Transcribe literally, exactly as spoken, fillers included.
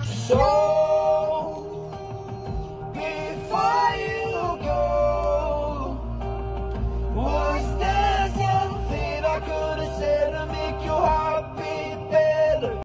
So before you go, was there something I could have said to make your heart beat